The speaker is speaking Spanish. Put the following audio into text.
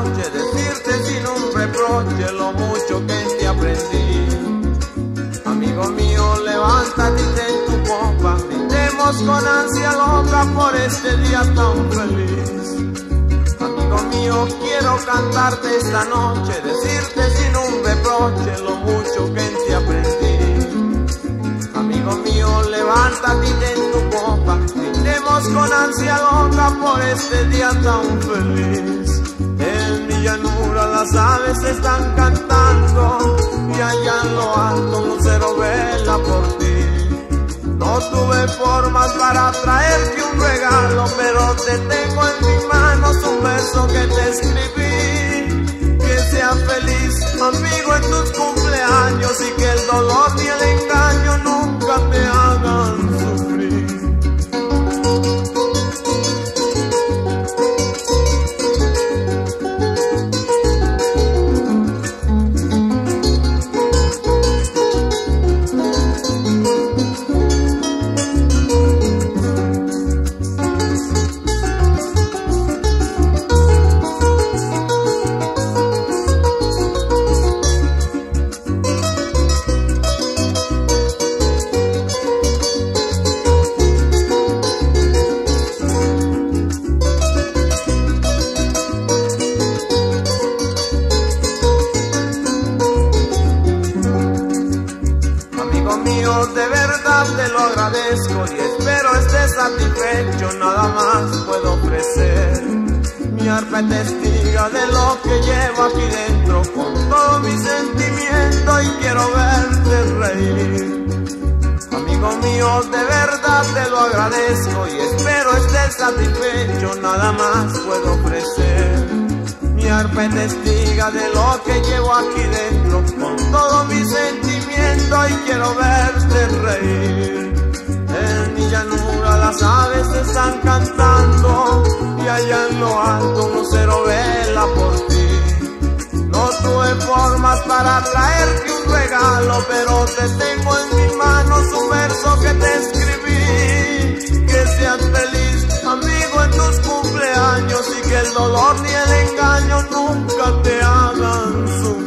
noche, decirte sin un reproche lo mucho que te aprendí. Amigo mío, levántate y ten tu copa, brindemos con ansia loca por este día tan feliz. Amigo mío, quiero cantarte esta noche, decirte sin un reproche lo mucho que te aprendí. Amigo mío, levántate y ten tu copa, brindemos con ansia loca por este día tan feliz. En mi llanura las aves están cantando y allá en lo alto un lucero vela por ti. No tuve formas para traerte un regalo, pero te tengo en mis manos un verso que te escribí. Que seas feliz, amigo, en tus cumpleaños y que el dolor ni el engaño nunca te hagan sufrir. De verdad te lo agradezco y espero estés satisfecho, nada más puedo ofrecer. Mi arpa es testiga de lo que llevo aquí dentro, con todo mi sentimiento y quiero verte reír. Amigo mío, de verdad te lo agradezco y espero estés satisfecho, nada más puedo ofrecer. Mi arpa es testiga de lo que llevo aquí dentro, con todo mi sentimiento y quiero verte reír. En mi llanura las aves están cantando y allá en lo alto un lucero vela por ti. No tuve formas para traerte un regalo, pero te tengo en mis manos un verso que te escribí. Que seas feliz, amigo, en tus cumpleaños y que el dolor ni el engaño nunca te hagan sufrir.